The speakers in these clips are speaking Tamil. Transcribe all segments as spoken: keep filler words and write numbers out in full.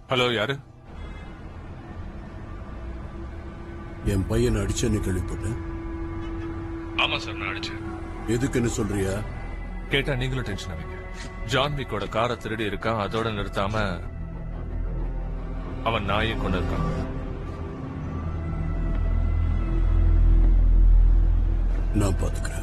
ஹலோ, யாரு? என் பையனை அடிச்சேன்னு கேள்விப்பட்டேன். ஆமா சார், நான் அடிச்சேன். எதுக்குன்னு சொல்றியா? கேட்டா நீங்களும் டென்ஷன் ஆவீங்க. ஜான் விக்கோட காரை திருடி இருக்கான். அதோட நிறுத்தாம அவன் நாயை கொண்டு இருக்கான். நான் பாத்துக்கிறேன்.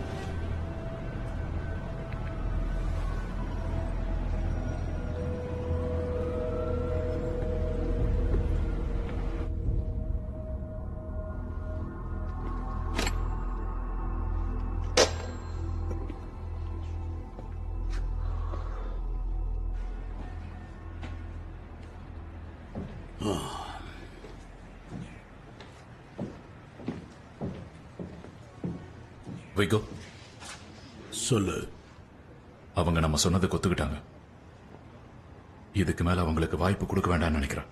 வைகோ, சொல்லு. அவங்க நம்ம சொன்னதை கொத்துக்கிட்டாங்க. இதுக்கு மேல அவங்களுக்கு வாய்ப்பு கொடுக்க வேண்டாம்னு நினைக்கிறேன்.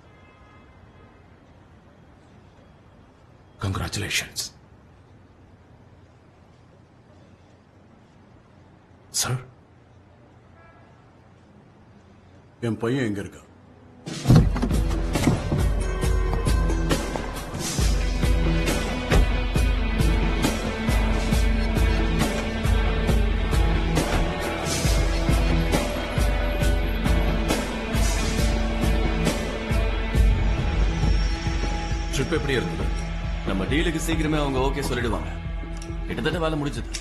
Congratulations sir. என் பையன் எங்க இருக்கா? ட்ரிப் எப்படி இருந்தது? நம்ம டீலுக்கு சீக்கிரமே அவங்க ஓகே சொல்லிடுவாங்க. கிட்டத்தட்ட வேலை முடிஞ்சது.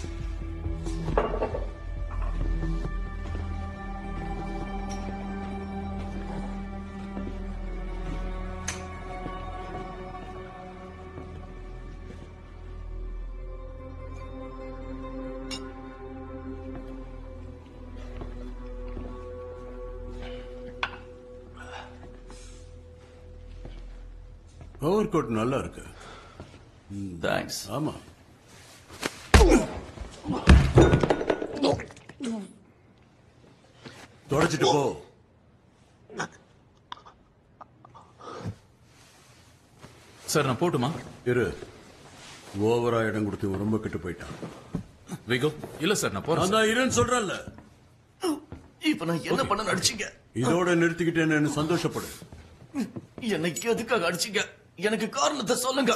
ஓவர் கோட் நல்லா இருக்கு. தேங்க்ஸ். ஆமா, தொடச்சிட்டு போ. சார், நான் போட்டுமா? இரு. ஓவரா இடம் கொடுத்து ரொம்ப கெட்டு போயிட்டான். வைகோ, இல்ல சார், நான் போறேன். அதான் இருன்னு சொல்றேன்ல. இப்ப நான் என்ன பண்ண நடிச்சீங்க? இதோட நிறுத்திக்கிட்டேன்னு சந்தோஷப்படு. என்னைக்கு எதுக்காக அடிச்சீங்க? எனக்கு காரணத்தை சொல்லுங்க.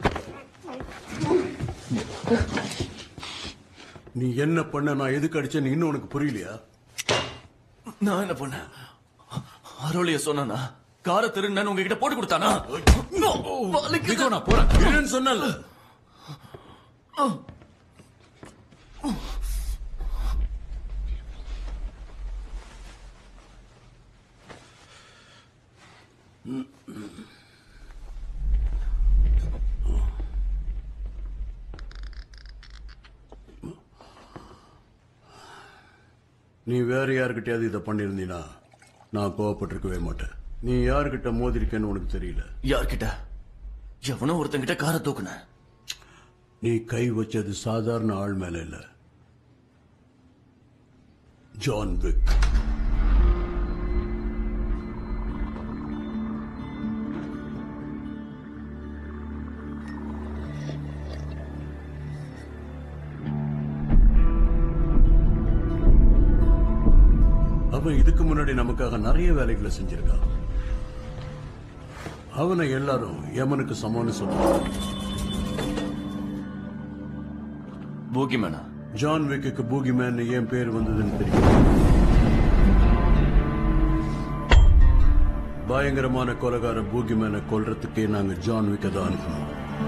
நீ என்ன பண்ண, நான் எதுக்கு அடிச்சேன்னு இன்னும் உனக்கு புரியலையா? நான் என்ன பண்ண? அருளிய சொன்னா கார திருன்னு உங்ககிட்ட போட்டு கொடுத்தானா? வைகோ, நான் போறேன். இருன்னு சொன்னல. நீ வேற யாருக்கிட்டயாவது இதை பண்ணிருந்தீனா நான் கோவப்பட்டிருக்கவே மாட்டேன். நீ யாருக்கிட்ட மோதிருக்கேன்னு உனக்கு தெரியல. யார்கிட்ட? எவனோ ஒருத்தங்கிட்ட கார தூக்குன. நீ கை வச்சது சாதாரண ஆள் மேல இல்ல, ஜான் விக். அவன் இதுக்கு முன்னாடி நமக்காக நிறைய வேலைகளை செஞ்சிருக்கான். அவனை எல்லாரும் யமனுக்கு சமம்னு சொல்றாங்க. பூகிமேனா? ஜான் விக்கு பூகிமேன் ஏன் பேர் வந்ததுன்னு தெரியும். பயங்கரமான கொலைகார பூகிமேனை கொல்றதுக்கே நாங்க ஜான் விக்க தான் அனுப்பணும்.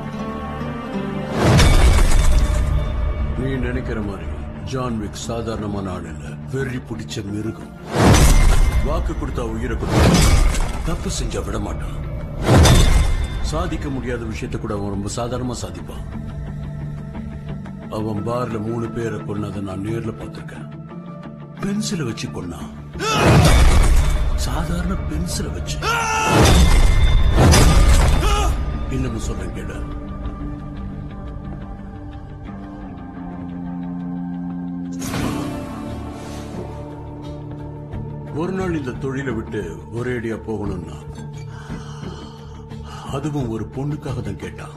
நீ நினைக்கிற மாதிரி ஜான் விக் சாதாரணமான ஆள் இல்ல, வெறி பிடிச்ச மிருகம். வாக்கு கொடுத்தா உயிரை கொடுத்தா, தப்பு செஞ்சா விட மாட்டான். சாதிக்க முடியாத விஷயத்தை கூட அவன் ரொம்ப சாதாரணமா சாதிப்பான். அவன் பார்ல மூணு பேரை கொன்னதை நான் நேர்ல பார்த்திருக்கேன். பென்சிலை வச்சு கொன்னான். சாதாரண பென்சிலை வச்சு. இன்னமும் சொல்றேன் கேட. ஒரு நாள் இந்த தொழிலை விட்டு ஒரேடியா போகணும்னா அதுவும் ஒரு பொண்ணுக்காக தான் கேட்டான்.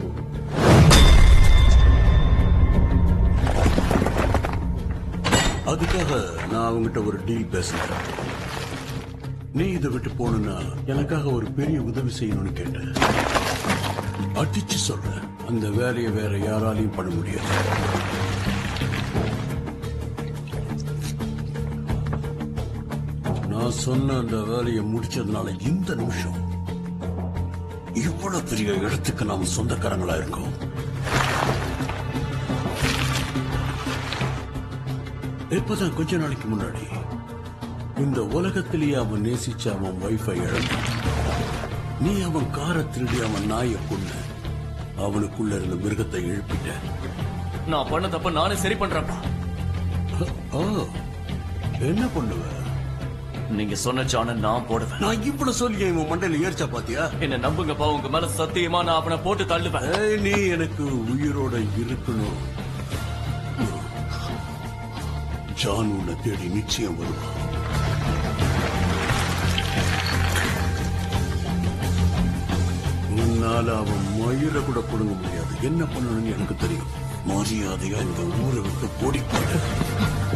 அதுக்காக நான் அவங்ககிட்ட ஒரு டீல் பேசினேன். நீ இதை விட்டு போனா எனக்காக ஒரு பெரிய உதவி செய்யணும்னு கேட்ட. அடிச்சு சொல்ற, அந்த வேலையை வேற யாராலையும் பண்ண முடியாது. நான் சொன்ன அந்த வேலையை முடிச்சதுனால இந்த நிமிஷம் இவ்வளவு பெரிய இடத்துக்கு நாம சொந்தக்காரங்களா இருக்கோம். இப்பதான் கொஞ்ச நாளைக்கு முன்னாடி இந்த உலகத்திலேயே அவன் நேசிச்ச அவன் வைஃபை இழந்தான். நீ அவன் காரை திருடி அவன் நாயை கொண்டு அவனுக்குள்ள இருந்த மிருகத்தை எழுப்பிட்ட. நான் பண்ண தப்ப நானே சரி பண்றேன்ப்பா. ஓ, என்ன பண்ணுவ? நீங்க சொன்ன ஜான நான் போடுவேன். நான் இவ்வளவு சொல்லி இவன் மண்டையில ஏறிச்சா பாத்தியா? என்ன நம்புங்கப்பா, உங்க மேல சத்தியமா நான் அவனை போட்டு தள்ளுவேன். ஏய், நீ எனக்கு உயிரோட இருக்கணும். ஜான் உன்னை தேடி நிச்சயம் வருவான். உன்னால அவன் மயிரை கூட கொடுங்க முடியாது. என்ன பண்ணணும்னு எனக்கு தெரியும். மரியாதையா இந்த ஊரை விட்டு போடிப்பாடு.